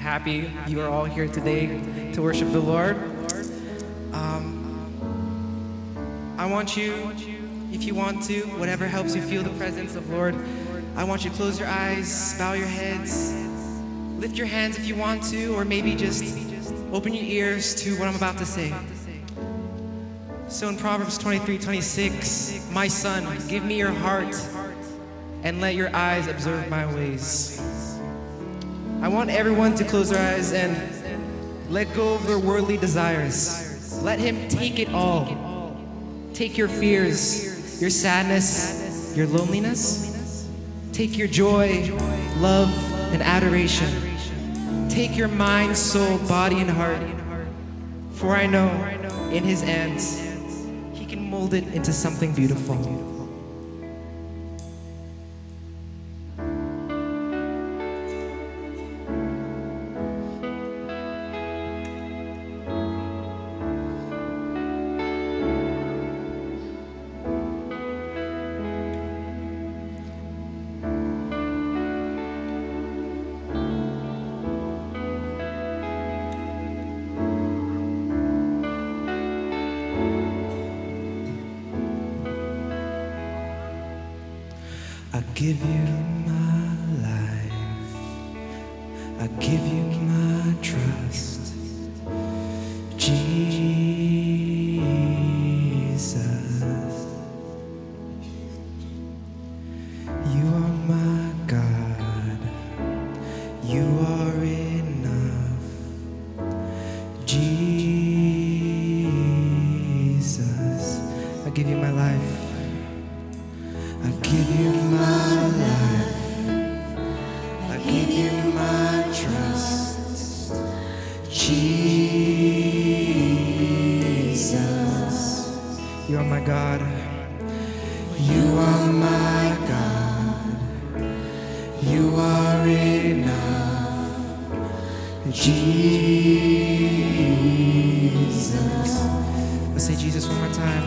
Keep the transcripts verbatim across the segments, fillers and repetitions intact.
happy you are all here today to worship the Lord. Um, I want you, if you want to, whatever helps you feel the presence of Lord, I want you to close your eyes, bow your heads, lift your hands if you want to, or maybe just open your ears to what I'm about to say. So in Proverbs twenty-three twenty-six, my son, give me your heart and let your eyes observe my ways. I want everyone to close their eyes and let go of their worldly desires. Let him take it all. Take your fears, your sadness, your loneliness. Take your joy, love, and adoration. Take your mind, soul, body, and heart. For I know in his hands, he can mold it into something beautiful. I give you my life, I give you my trust, Jesus. You are my God, you are enough, Jesus. I give you my life, I give you my life, I give you my trust, Jesus. You are my God, you are my God, you are enough, Jesus. Let's say Jesus one more time.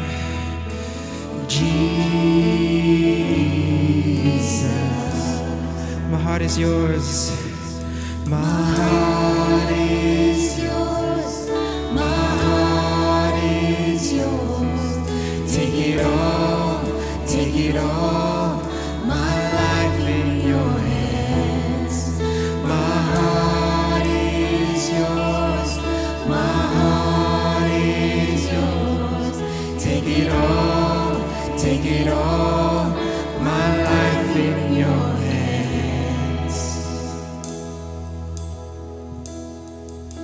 Jesus, my heart is yours, my heart is yours, my heart is yours. Take it all, take it all, my life in your hands. My heart is yours, my heart is yours. Take it all, take it all, my life in your hands.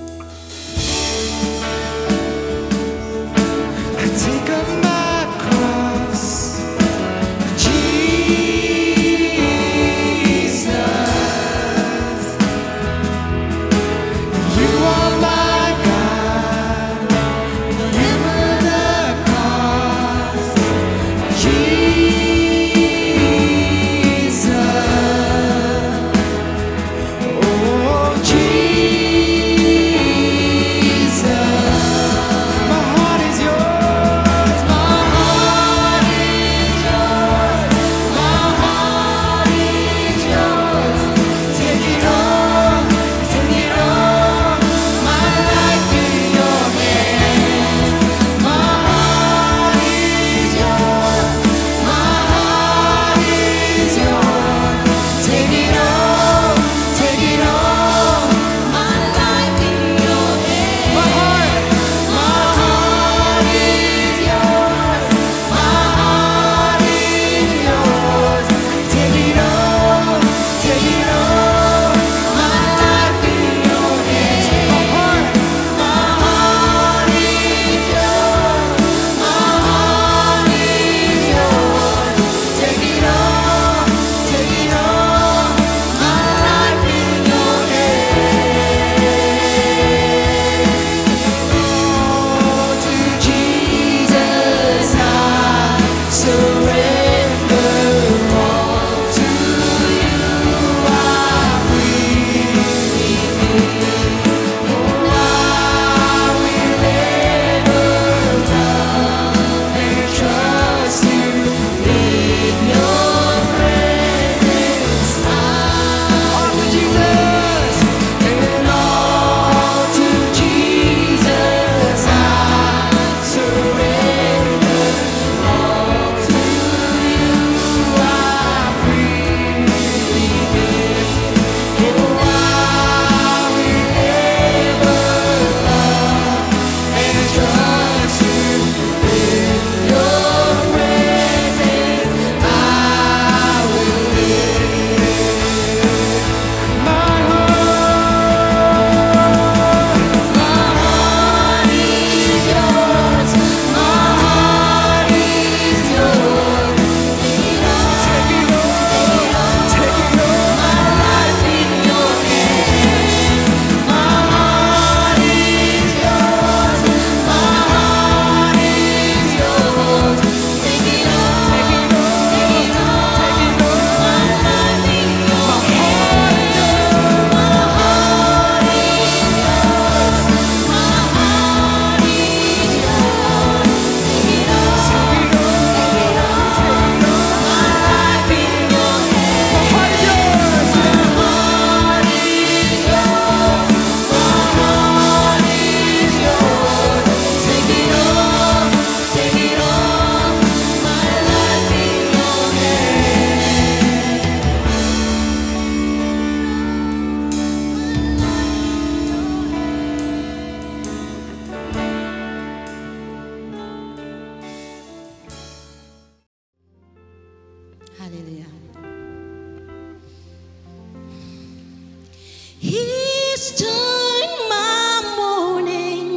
He's turned my mourning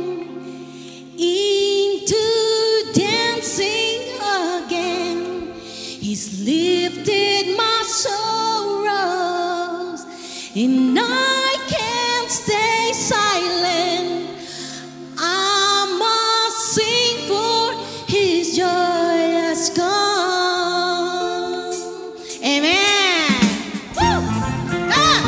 into dancing again. He's lifted my sorrows, and I can't stay silent. I must sing for His joy has come. Amen. Woo! Ah!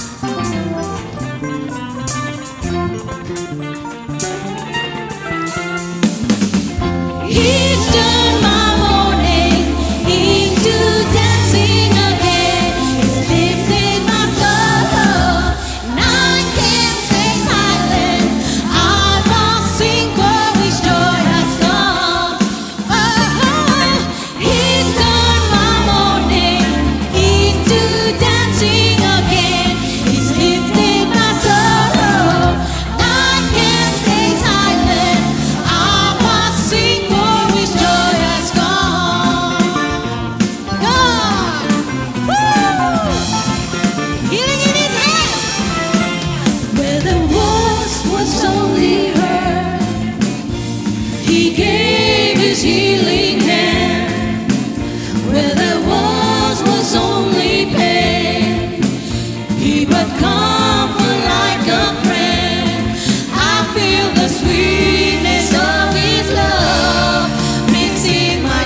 He's turned my mourning into dancing again. He's lifted my sorrow, and I can't stay silent. I must sing for His joy has come. Oh, He's turned my mourning into dancing again. He's lifted my sorrow, and I can't stay silent. I must sing for His joy has come. God, woo! Healing in His hand. Where the voice was only heard, He gave His healing hand. Where there was was only pain, He brought comfort like a friend. I feel the sweetness of His love mixing my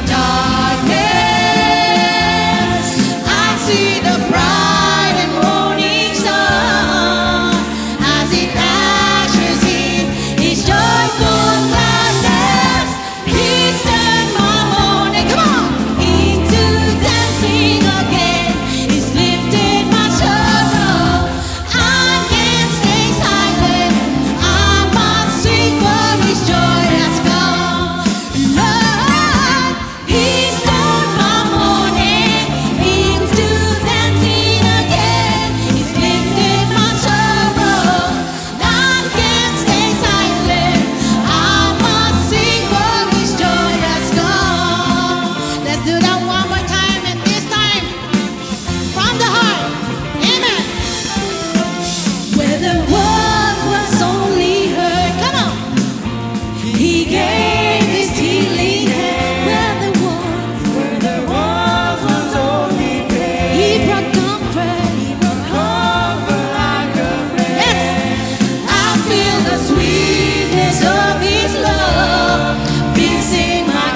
darkness. I see the bright and morning sun as it ushers in His joyful gladness. He's turned my mourning, come on, into dancing again. He's lifted my sorrow. I can't stay silent. I must sing for His joy has come. Lord, He's turned my mourning into dancing again. He's lifted my sorrow. I can't stay silent. I must sing for His joy has come. Let's do that one more time, and this time from the heart. Amen. Where the word was only heard, come on. He gave His healing hand. Where the word, where the word was only pain, He brought comfort. He brought comfort like a friend. Yes, I feel the sweetness of His love mixing my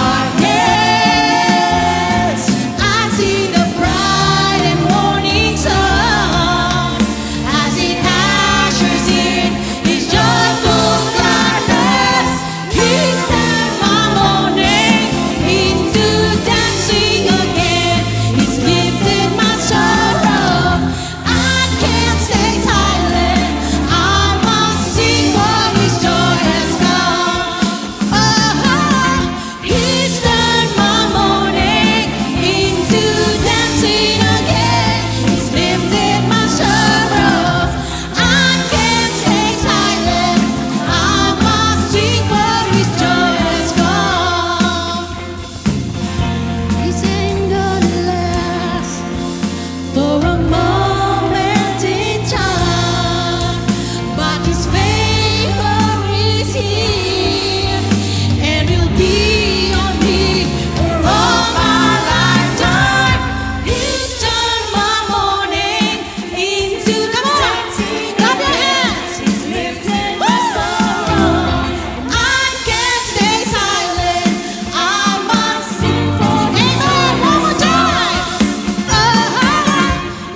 darkness. I see the bright and morning sun as it ushers in His joyful gladness. He's turned my mourning into dancing again. He's lifted my sorrow. I can't stay silent. I must sing for His joy has come. Oh, He's turned my mourning into dancing again. He's lifted my sorrow. I can't stay silent. I must sing for His joy has come. This ain't gonna last for a moment in time, but His favor is here, and will be on me for all my lifetime. He's turned my mourning into, come on, clap your hands. He's lifted my sorrow. I can't stay silent. I must sing for His joy. Amen. One more time. Oh,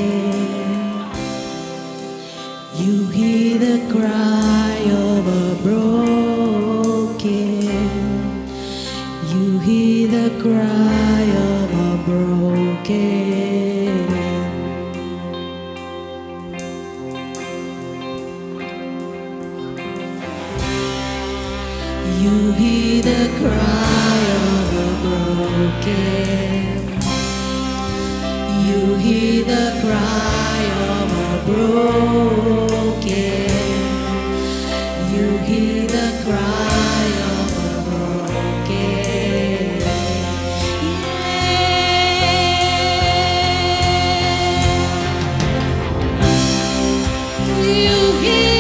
You hear the cry of a broken. You hear the cry of a broken. You hear the cry of a broken. You hear the cry of a broken. You hear the cry of a broken. Yeah. You hear